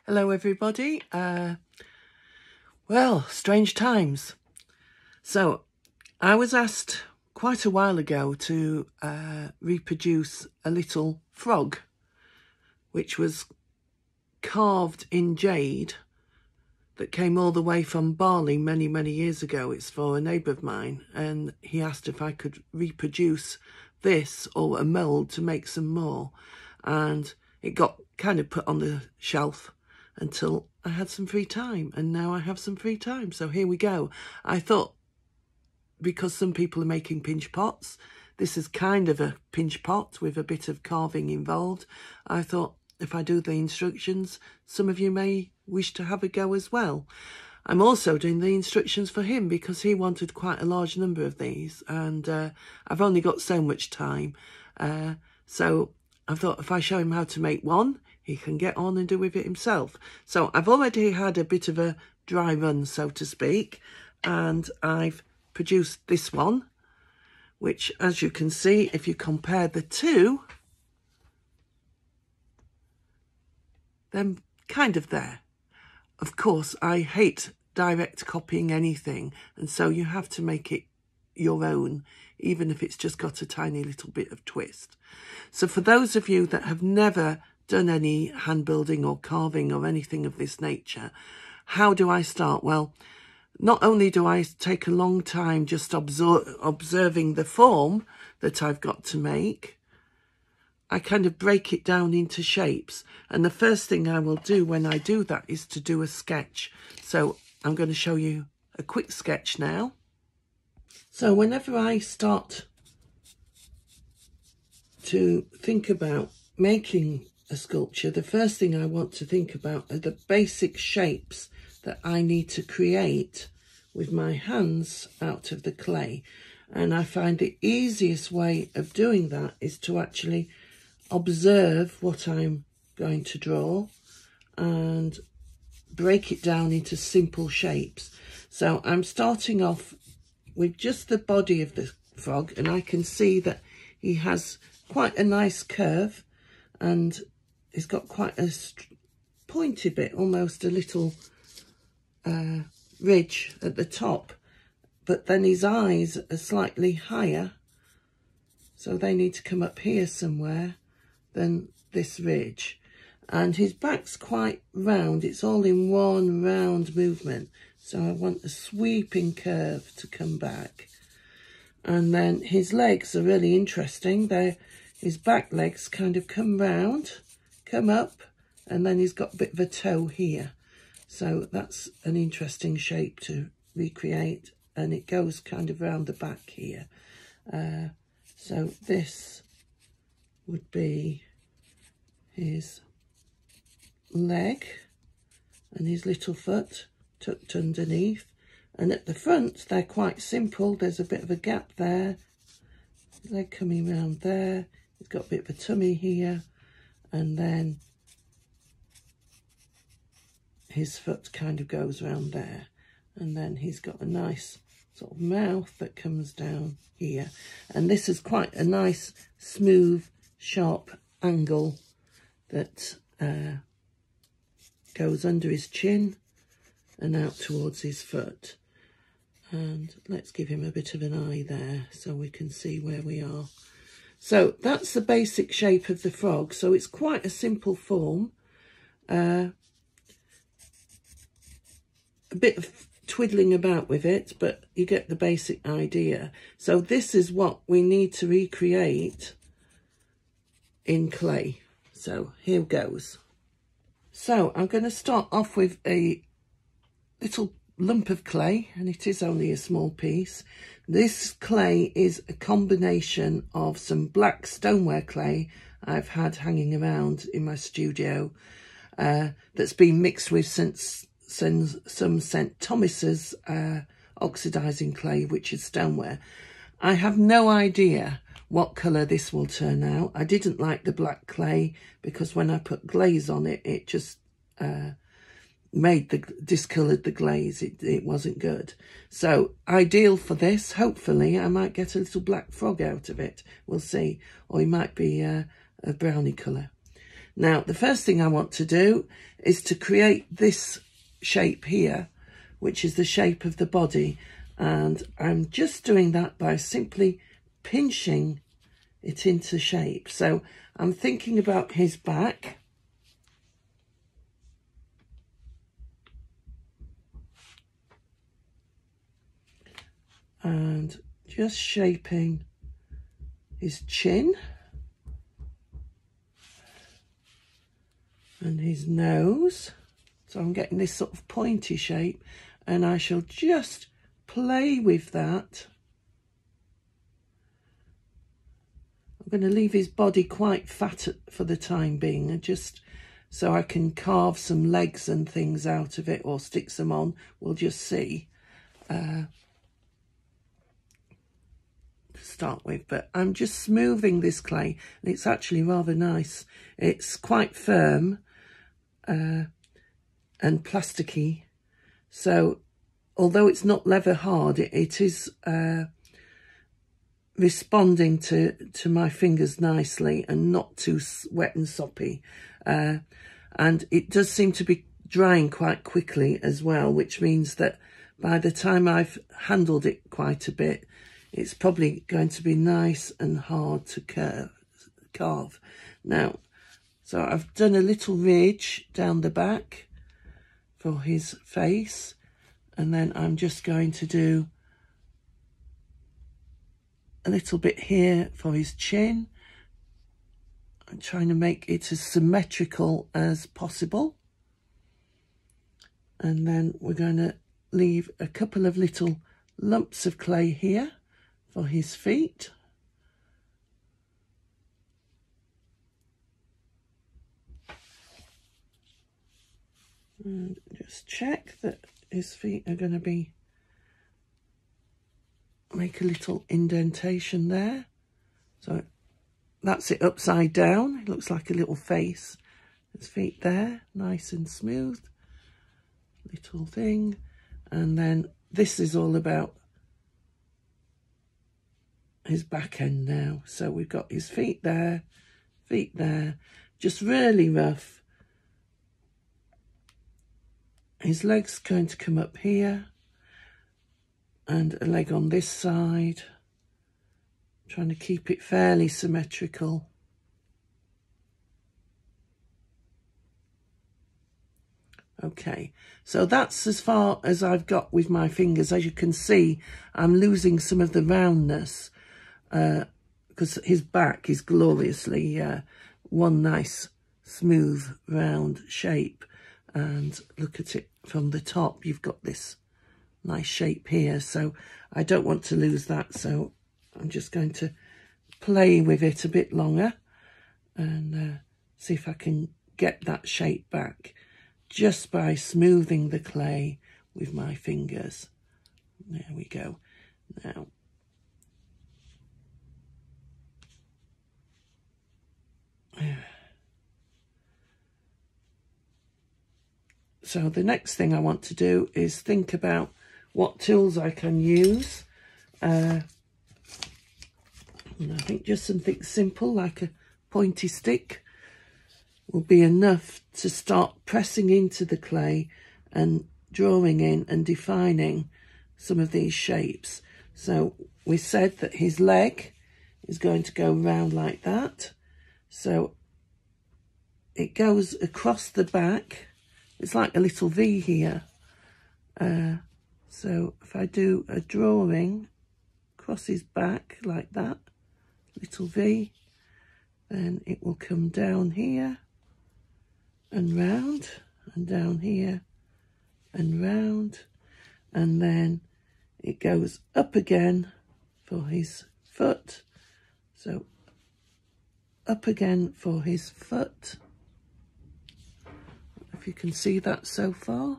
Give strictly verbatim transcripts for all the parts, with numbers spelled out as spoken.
Hello everybody. Uh, well, strange times. So I was asked quite a while ago to uh, reproduce a little frog which was carved in jade that came all the way from Bali many, many years ago. It's for a neighbour of mine, and he asked if I could reproduce this or a mould to make some more, and it got kind of put on the shelf until I had some free time, and now I have some free time, so here we go. I thought, because some people are making pinch pots, this is kind of a pinch pot with a bit of carving involved. I thought if I do the instructions, some of you may wish to have a go as well. I'm also doing the instructions for him because he wanted quite a large number of these, and uh, I've only got so much time. Uh, so I thought if I show him how to make one, he can get on and do with it himself. So I've already had a bit of a dry run, so to speak, and I've produced this one, which, as you can see, if you compare the two, then kind of there. Of course, I hate direct copying anything, and so you have to make it your own, even if it's just got a tiny little bit of twist. So for those of you that have never done any hand building or carving or anything of this nature, how do I start? Well, not only do I take a long time just observe, observing the form that I've got to make, I kind of break it down into shapes. And the first thing I will do when I do that is to do a sketch. So I'm going to show you a quick sketch now. So whenever I start to think about making a sculpture, the first thing I want to think about are the basic shapes that I need to create with my hands out of the clay. And I find the easiest way of doing that is to actually observe what I'm going to draw and break it down into simple shapes. So I'm starting off with just the body of the frog, and I can see that he has quite a nice curve, and he's got quite a pointy bit, almost a little uh, ridge at the top, but then his eyes are slightly higher, so they need to come up here somewhere than this ridge. And his back's quite round, it's all in one round movement, so I want a sweeping curve to come back. And then his legs are really interesting. They're, his back legs kind of come round, come up, and then he's got a bit of a toe here. So that's an interesting shape to recreate, and it goes kind of round the back here. Uh, so this would be his leg and his little foot tucked underneath. And at the front, they're quite simple. There's a bit of a gap there, leg coming round there. He's got a bit of a tummy here, and then his foot kind of goes round there. And then he's got a nice sort of mouth that comes down here. And this is quite a nice, smooth, sharp angle that uh, goes under his chin and out towards his foot. And let's give him a bit of an eye there so we can see where we are. So that's the basic shape of the frog. So it's quite a simple form. Uh, a bit of twiddling about with it, but you get the basic idea. So this is what we need to recreate in clay. So here goes. So I'm going to start off with a little lump of clay, and it is only a small piece. This clay is a combination of some black stoneware clay I've had hanging around in my studio, uh, that's been mixed with since Some, some Saint Thomas's uh, oxidizing clay, which is stoneware. I have no idea what colour this will turn out. I didn't like the black clay because when I put glaze on it, it just uh, made the discoloured the glaze. It, it wasn't good. So ideal for this. Hopefully I might get a little black frog out of it. We'll see. Or it might be uh, a brownie colour. Now, the first thing I want to do is to create this shape here, which is the shape of the body. And I'm just doing that by simply pinching it into shape. So I'm thinking about his back. And just shaping his chin. And his nose. So I'm getting this sort of pointy shape, and I shall just play with that. I'm going to leave his body quite fat for the time being, and just so I can carve some legs and things out of it, or stick some on. We'll just see. Uh, to start with, but I'm just smoothing this clay, and it's actually rather nice. It's quite firm. Uh, and plasticky, so although it's not leather hard, it, it is uh, responding to to my fingers nicely and not too wet and soppy, uh, and it does seem to be drying quite quickly as well, which means that by the time I've handled it quite a bit, it's probably going to be nice and hard to curve, carve. Now, so I've done a little ridge down the back for his face, and then I'm just going to do a little bit here for his chin. I'm trying to make it as symmetrical as possible. And then we're going to leave a couple of little lumps of clay here for his feet. And just check that his feet are going to be, make a little indentation there. So that's it upside down. It looks like a little face. His feet there, nice and smooth. Little thing. And then this is all about his back end now. So we've got his feet there, feet there, just really rough. His leg's going to come up here, and a leg on this side. Trying to keep it fairly symmetrical. Okay, so that's as far as I've got with my fingers. As you can see, I'm losing some of the roundness, because uh, his back is gloriously uh, one nice, smooth, round shape. And look at it from the top, you've got this nice shape here, so I don't want to lose that, so I'm just going to play with it a bit longer and uh, see if I can get that shape back just by smoothing the clay with my fingers. There we go. Now, so the next thing I want to do is think about what tools I can use. Uh, and I think just something simple like a pointy stick will be enough to start pressing into the clay and drawing in and defining some of these shapes. So we said that his leg is going to go round like that. So it goes across the back. It's like a little V here. Uh, so if I do a drawing across his back like that, little V, then it will come down here and round, and down here and round, and then it goes up again for his foot. So up again for his foot. If you can see that so far.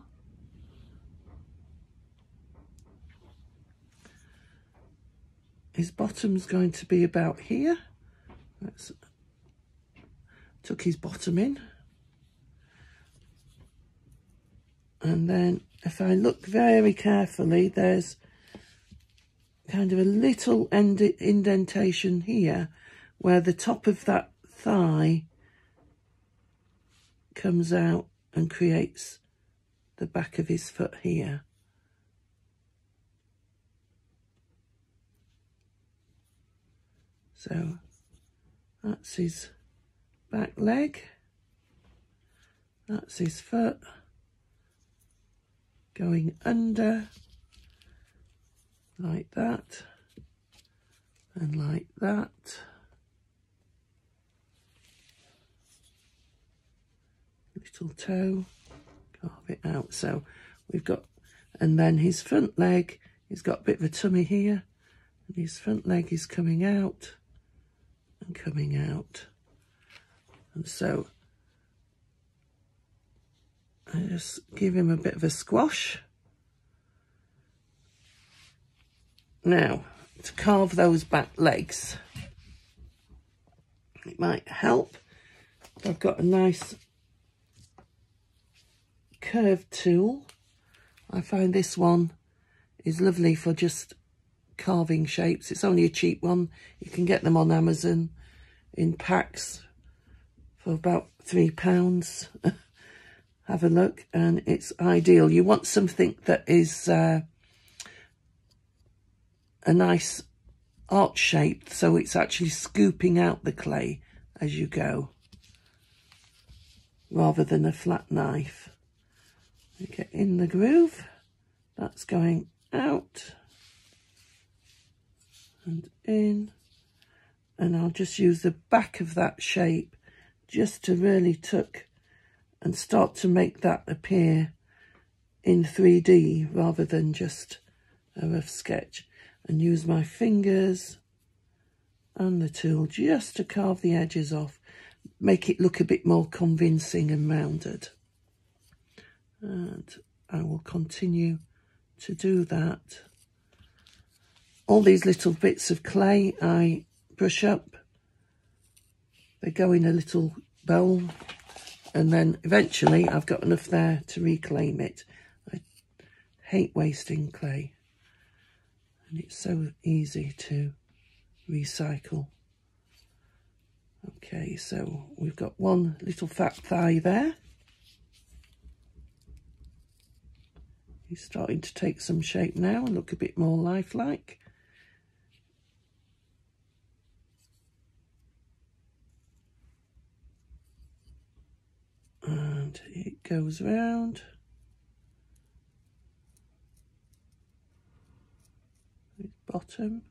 His bottom's going to be about here. That's, took his bottom in. And then if I look very carefully, there's kind of a little end indentation here where the top of that thigh comes out and creates the back of his foot here. So that's his back leg, that's his foot going under like that and like that. Little toe, carve it out. So we've got, and then his front leg, he's got a bit of a tummy here, and his front leg is coming out and coming out. And so I just give him a bit of a squash. Now, to carve those back legs, it might help if I've got a nice curved tool. I find this one is lovely for just carving shapes. It's only a cheap one. You can get them on Amazon in packs for about three pounds. Have a look, and it's ideal. You want something that is uh, a nice arch shape, so it's actually scooping out the clay as you go, rather than a flat knife. You get in the groove, that's going out and in, and I'll just use the back of that shape just to really tuck and start to make that appear in three D rather than just a rough sketch, and use my fingers and the tool just to carve the edges off, make it look a bit more convincing and rounded. And I will continue to do that. All these little bits of clay I brush up, they go in a little bowl, and then eventually I've got enough there to reclaim it. I hate wasting clay, and it's so easy to recycle. Okay, so we've got one little fat thigh there. He's starting to take some shape now and look a bit more lifelike. And it goes round. His bottom.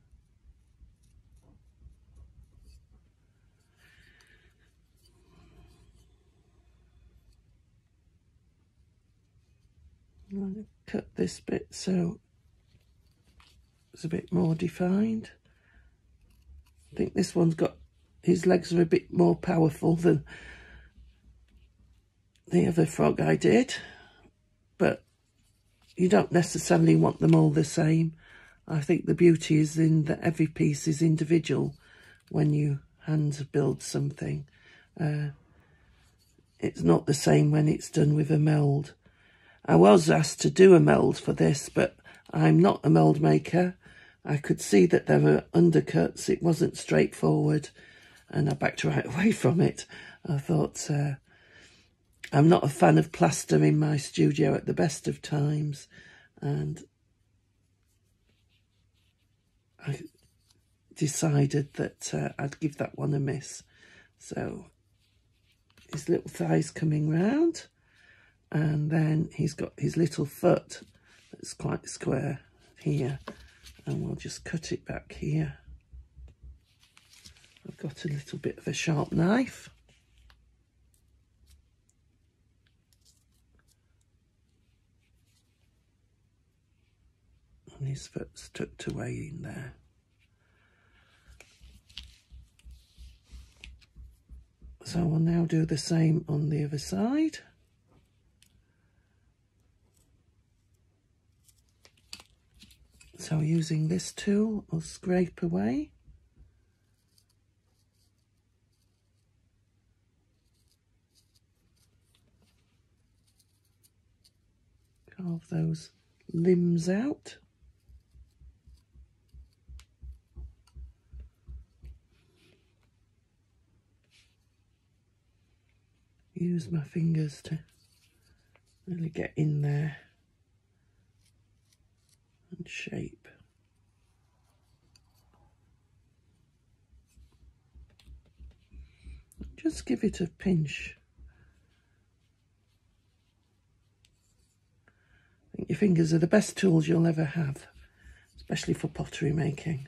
I'm going to cut this bit so it's a bit more defined. I think this one's got, his legs are a bit more powerful than the other frog I did, but you don't necessarily want them all the same. I think the beauty is in that every piece is individual when you hand build something. Uh, it's not the same when it's done with a mould. I was asked to do a mould for this, but I'm not a mould maker. I could see that there were undercuts. It wasn't straightforward, and I backed right away from it. I thought, uh, I'm not a fan of plaster in my studio at the best of times, and I decided that uh, I'd give that one a miss. So his little thighs coming round, and then he's got his little foot that's quite square here, and we'll just cut it back here. I've got a little bit of a sharp knife. And his foot's tucked away in there. So we'll now do the same on the other side. So using this tool, I'll scrape away. Carve those limbs out. use my fingers to really get in there and shape. Just give it a pinch. I think your fingers are the best tools you'll ever have, especially for pottery making.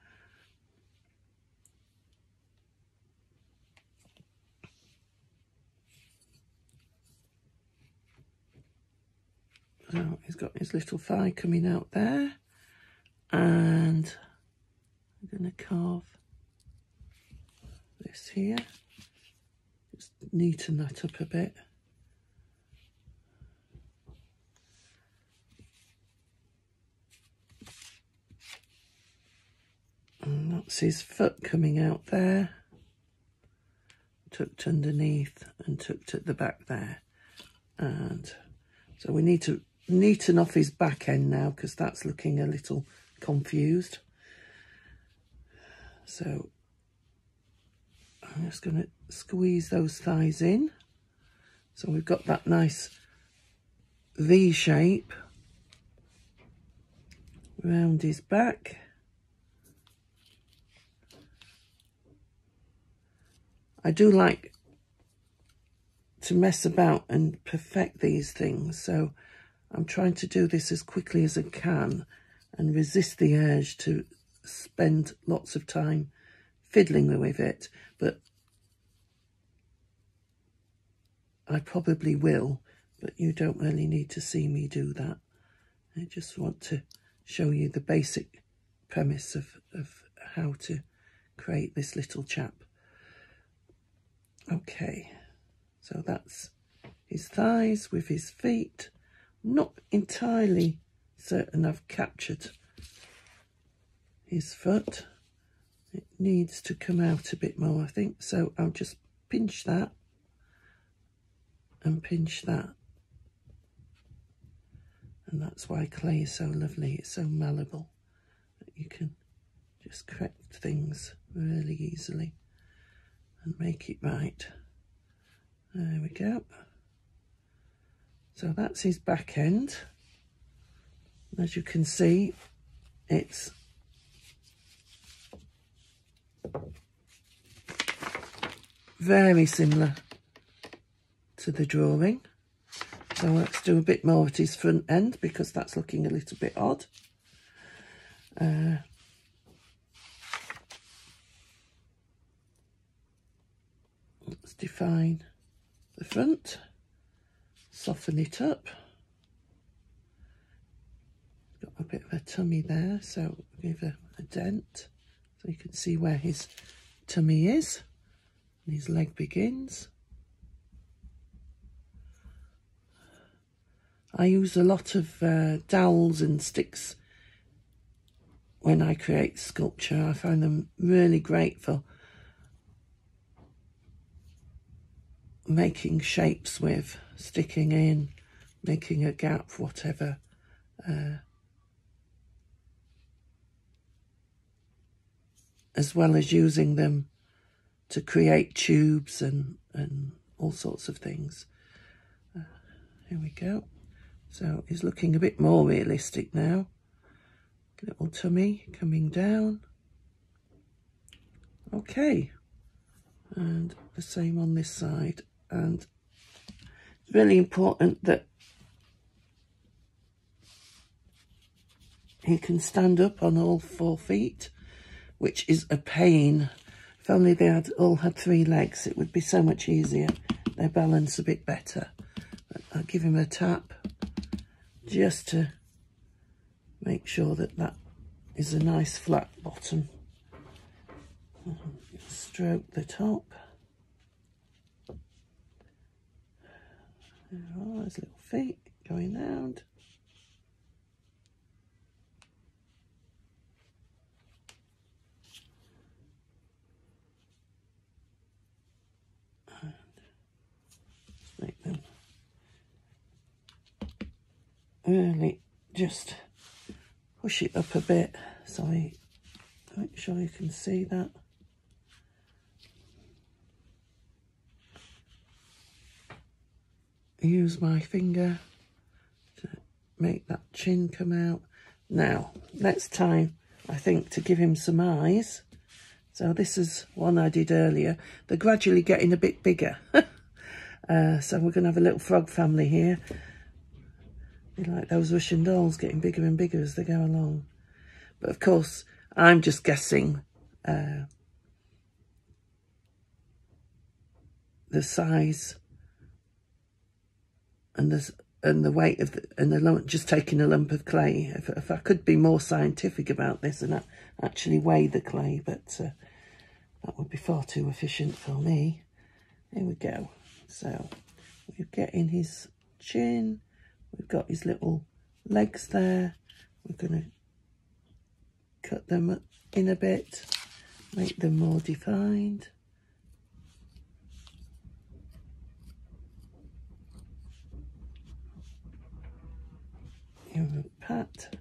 So he's got his little thigh coming out there, and I'm going to carve this here. Just neaten that up a bit. And that's his foot coming out there, tucked underneath and tucked at the back there. And so we need to neaten off his back end now, because that's looking a little confused. So I'm just going to squeeze those thighs in. So we've got that nice V shape around his back. I do like to mess about and perfect these things, so I'm trying to do this as quickly as I can and resist the urge to spend lots of time fiddling with it, but I probably will, but you don't really need to see me do that. I just want to show you the basic premise of, of how to create this little chap. Okay, so that's his thighs with his feet. Not entirely certain I've captured his foot. It needs to come out a bit more, I think. So I'll just pinch that and pinch that. And that's why clay is so lovely. It's so malleable that you can just correct things really easily and make it right. There we go. So that's his back end. As you can see, it's very similar to the drawing. So let's do a bit more at his front end, because that's looking a little bit odd. Uh, let's define the front, soften it up. Got a bit of a tummy there, so give a, a dent so you can see where his tummy is and his leg begins. I use a lot of uh, dowels and sticks when I create sculpture. I find them really great for making shapes with, sticking in, making a gap, whatever. Uh, as well as using them to create tubes and, and all sorts of things. Uh, here we go. So he's looking a bit more realistic now. Little tummy coming down. Okay. And the same on this side. And it's really important that he can stand up on all four feet, which is a pain. If only they had all had three legs, it would be so much easier. They balance a bit better. But I'll give him a tap just to make sure that that is a nice flat bottom. Stroke the top. There are his little feet going round. And make them really just push it up a bit so I make sure you can see that. use my finger to make that chin come out. Now, next time, I think to give him some eyes. So this is one I did earlier. They're gradually getting a bit bigger. uh, so we're going to have a little frog family here. Be like those Russian dolls, getting bigger and bigger as they go along. But of course, I'm just guessing uh, the size and the and the weight of the, and the lump, just taking a lump of clay. If, if I could be more scientific about this and actually weigh the clay, but uh, that would be far too efficient for me. Here we go. So we're getting his chin. We've got his little legs there. We're going to cut them in a bit, make them more defined. Here we pat.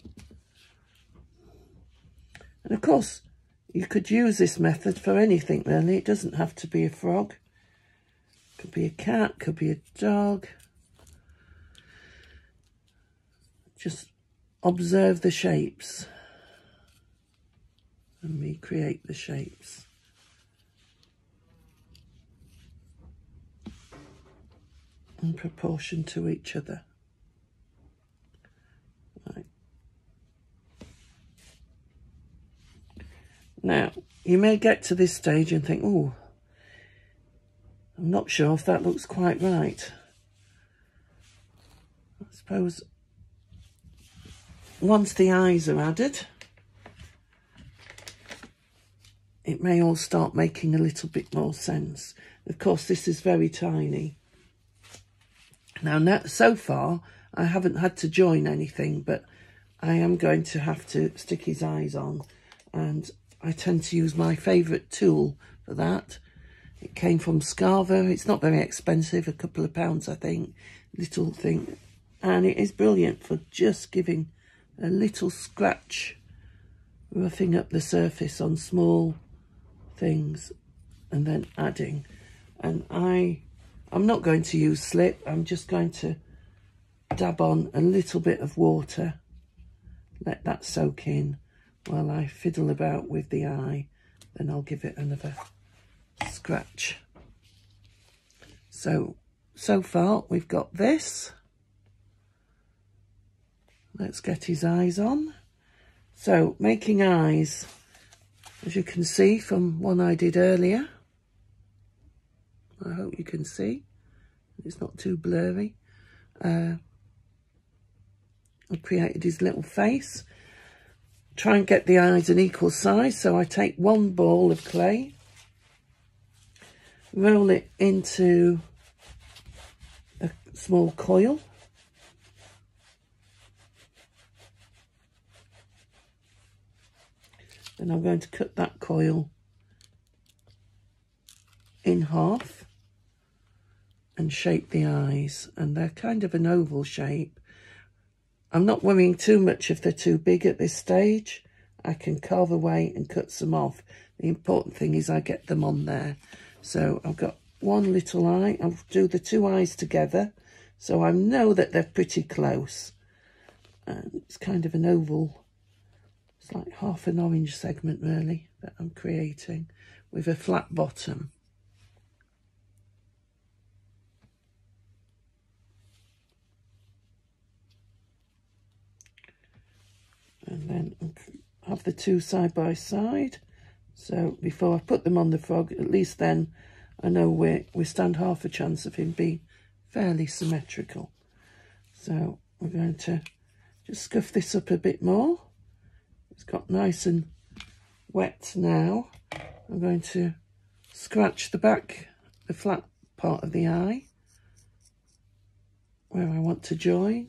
And of course, you could use this method for anything really. It doesn't have to be a frog. Could be a cat, could be a dog. Just observe the shapes and recreate the shapes. In proportion to each other. Right. Now, you may get to this stage and think, oh, I'm not sure if that looks quite right. I suppose once the eyes are added, it may all start making a little bit more sense. Of course, this is very tiny. Now, now so far, I haven't had to join anything, but I am going to have to stick his eyes on. And I tend to use my favourite tool for that. It came from Scarver. It's not very expensive, a couple of pounds, I think. Little thing. And it is brilliant for just giving a little scratch, roughing up the surface on small things and then adding. And I, I'm not going to use slip. I'm just going to dab on a little bit of water. Let that soak in while I fiddle about with the eye. Then I'll give it another scratch. So, so far we've got this. Let's get his eyes on. So, making eyes, as you can see from one I did earlier. I hope you can see. It's not too blurry. Uh, I created his little face. Try and get the eyes an equal size. So I take one ball of clay, roll it into a small coil. And I'm going to cut that coil in half and shape the eyes. And they're kind of an oval shape. I'm not worrying too much if they're too big at this stage. I can carve away and cut some off. The important thing is I get them on there. So I've got one little eye. I'll do the two eyes together. So I know that they're pretty close. And it's kind of an oval. It's like half an orange segment really that I'm creating with a flat bottom. And then have the two side by side. So before I put them on the frog, at least then I know we we stand half a chance of him being fairly symmetrical. So we're going to just scuff this up a bit more. It's got nice and wet now. I'm going to scratch the back, the flat part of the eye, where I want to join.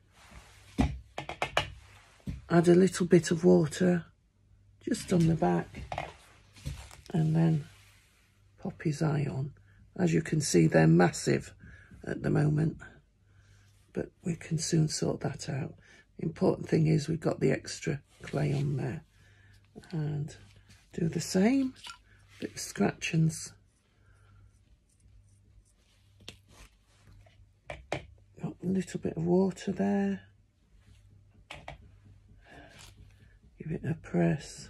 Add a little bit of water just on the back and then pop his eye on. As you can see, they're massive at the moment, but we can soon sort that out. The important thing is we've got the extra clay on there. And do the same, bit of scratchings. little bit of water there. Give it a press.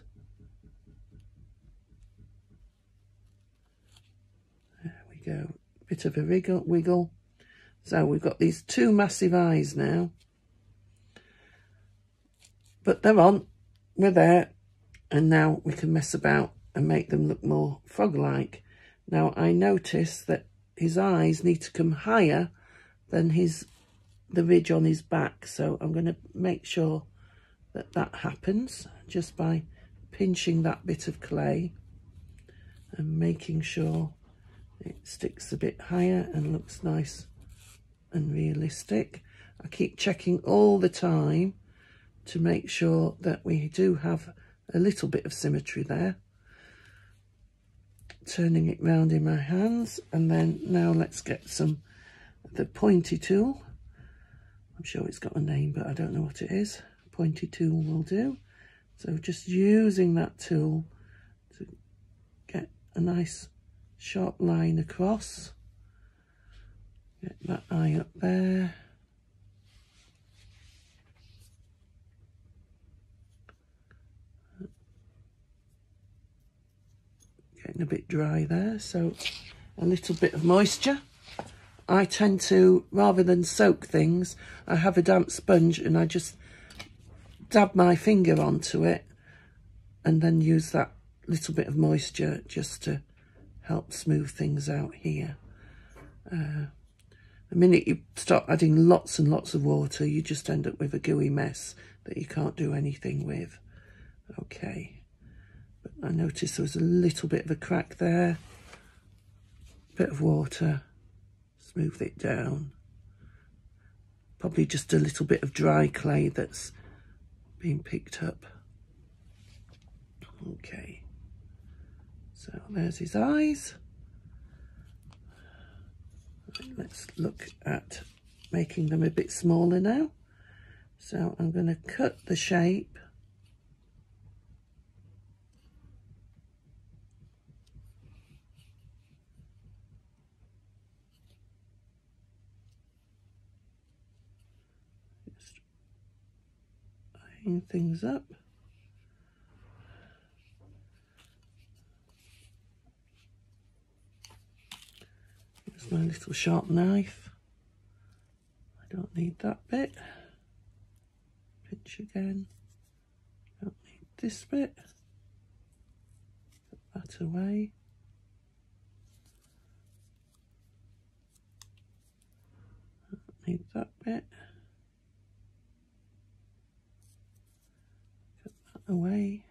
There we go. Bit of a wiggle, wiggle. So we've got these two massive eyes now. But they're on. We're there. And now we can mess about and make them look more frog-like. Now I notice that his eyes need to come higher than his the ridge on his back. So I'm going to make sure that that happens just by pinching that bit of clay and making sure it sticks a bit higher and looks nice and realistic. I keep checking all the time to make sure that we do have a little bit of symmetry there. Turning it round in my hands, and then now let's get some the pointy tool. I'm sure it's got a name, but I don't know what it is. Pointy tool will do. So just using that tool to get a nice sharp line across. Get that eye up there. Getting a bit dry there, so a little bit of moisture. I tend to, rather than soak things, I have a damp sponge and I just dab my finger onto it and then use that little bit of moisture just to help smooth things out here. Uh, the minute you start adding lots and lots of water, you just end up with a gooey mess that you can't do anything with. Okay. But I noticed there was a little bit of a crack there. Bit of water, smooth it down. Probably just a little bit of dry clay that's been picked up. Okay, so there's his eyes. Right, let's look at making them a bit smaller now. So I'm going to cut the shape. Things up. Here's my little sharp knife. I don't need that bit. Pinch again. Don't need this bit. Put that away. Don't need that bit. Away.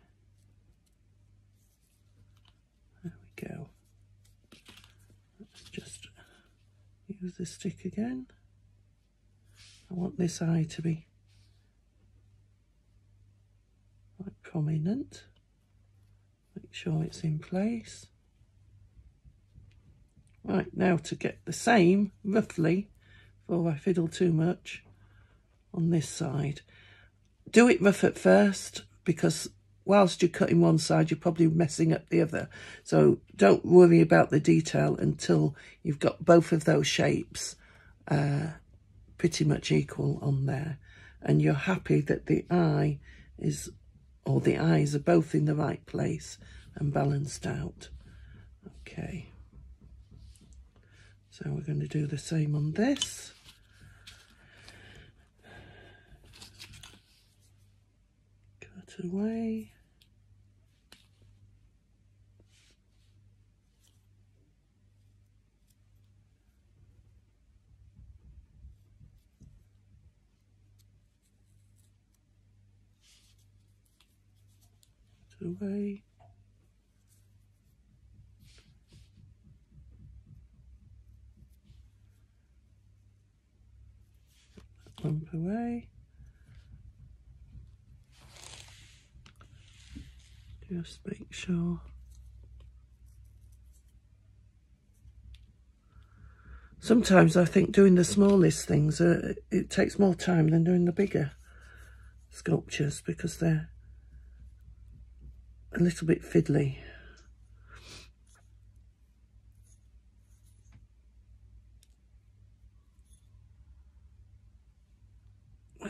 There we go. Let's just use the stick again. I want this eye to be quite prominent. Make sure it's in place. Right, now to get the same, roughly, before I fiddle too much, on this side. Do it rough at first, because whilst you're cutting one side, you're probably messing up the other. So don't worry about the detail until you've got both of those shapes uh, pretty much equal on there. And you're happy that the eye is, or the eyes are both in the right place and balanced out. Okay. So we're going to do the same on this. Away. Away. Lump away. Just make sure. Sometimes I think doing the smallest things, uh, it takes more time than doing the bigger sculptures because they're a little bit fiddly.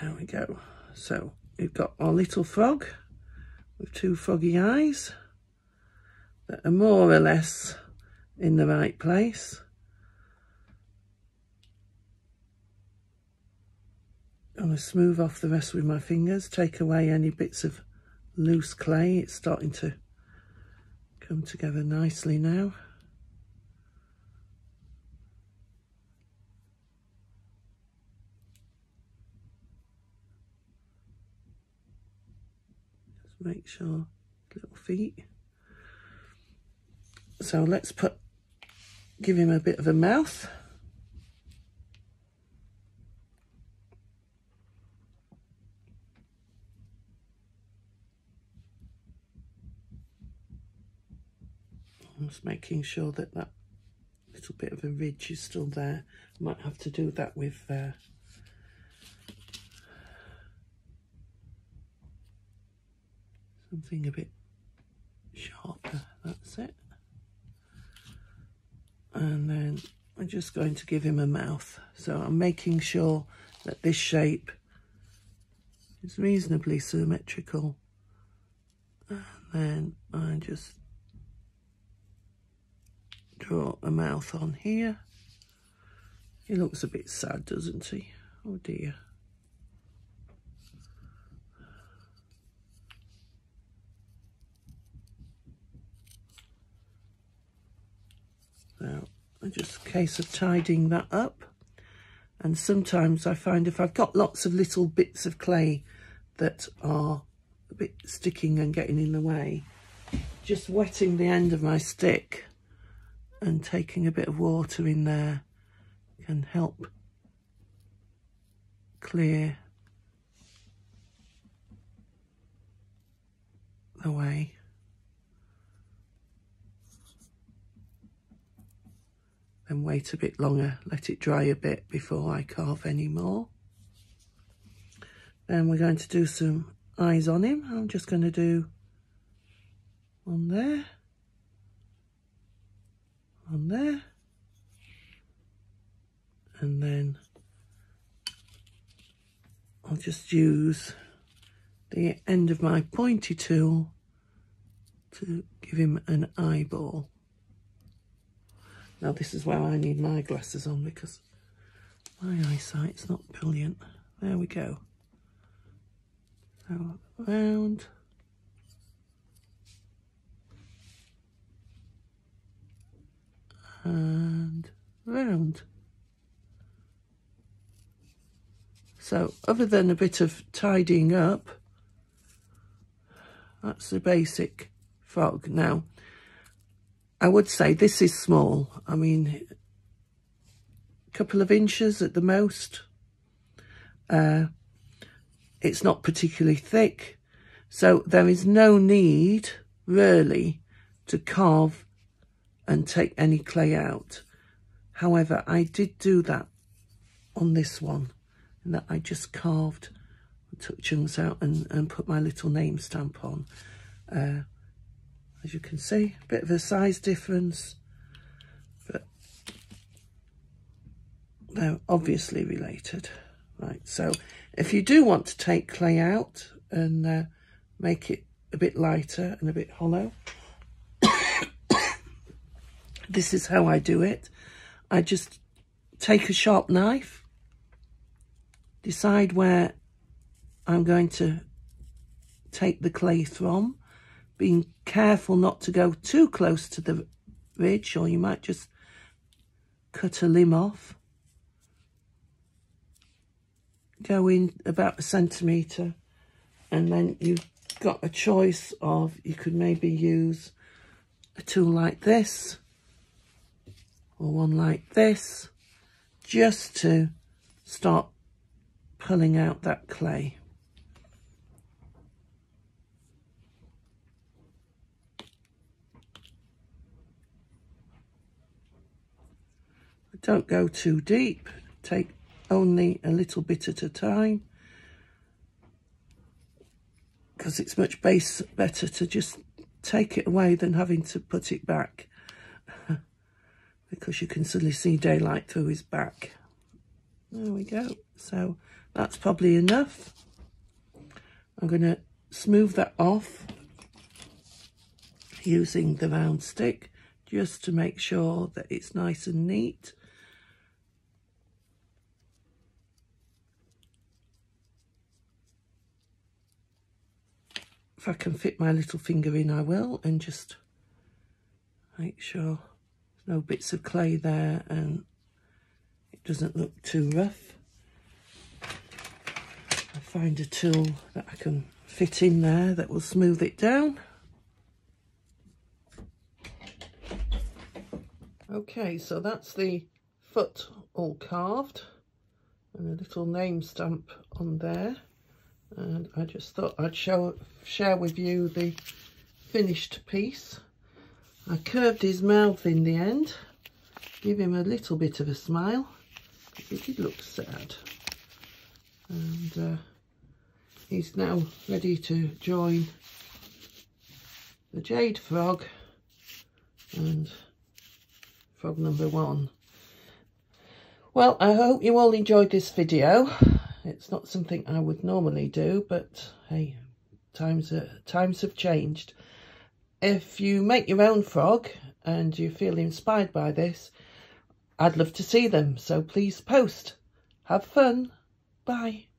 There we go. So we've got our little frog with two froggy eyes that are more or less in the right place. I'm going to smooth off the rest with my fingers, take away any bits of loose clay. It's starting to come together nicely now. Just make sure, little feet. So let's put, give him a bit of a mouth. Just making sure that that little bit of a ridge is still there. Might have to do that with uh, something a bit sharper. That's it. And then I'm just going to give him a mouth. So I'm making sure that this shape is reasonably symmetrical. And then I just draw a mouth on here. He looks a bit sad, doesn't he? Oh dear. So just a case of tidying that up. And sometimes I find if I've got lots of little bits of clay that are a bit sticking and getting in the way, just wetting the end of my stick and taking a bit of water in there can help clear the way. Then wait a bit longer, let it dry a bit before I carve any more. Then we're going to do some eyes on him. I'm just going to do one there, on there, and then I'll just use the end of my pointy tool to give him an eyeball. Now this is where I need my glasses on because my eyesight's not brilliant. There we go. So round. And round. So other than a bit of tidying up, that's the basic frog. Now I would say this is small. I mean, a couple of inches at the most. Uh, it's not particularly thick, so there is no need really to carve and take any clay out. However, I did do that on this one, and that I just carved, took chunks out and, and put my little name stamp on. Uh, as you can see, a bit of a size difference, but they're obviously related. Right, so if you do want to take clay out and uh, make it a bit lighter and a bit hollow, this is how I do it. I just take a sharp knife, decide where I'm going to take the clay from, being careful not to go too close to the ridge, or you might just cut a limb off. Go in about a centimetre, and then you've got a choice of, you could maybe use a tool like this or one like this, just to start pulling out that clay. Don't go too deep, take only a little bit at a time, because it's much base better to just take it away than having to put it back, because you can suddenly see daylight through his back. There we go. So that's probably enough. I'm going to smooth that off using the round stick just to make sure that it's nice and neat. If I can fit my little finger in, I will, and just make sure there's no bits of clay there and it doesn't look too rough. I find a tool that I can fit in there that will smooth it down. Okay, so that's the foot all carved and a little name stamp on there. And I just thought I'd show, share with you the finished piece. I curved his mouth in the end, give him a little bit of a smile, because he did look sad. And uh, he's now ready to join the jade frog and frog number one. Well, I hope you all enjoyed this video. It's not something I would normally do, but hey, times are, times have changed. If you make your own frog and you feel inspired by this, I'd love to see them, so please post. Have fun. Bye.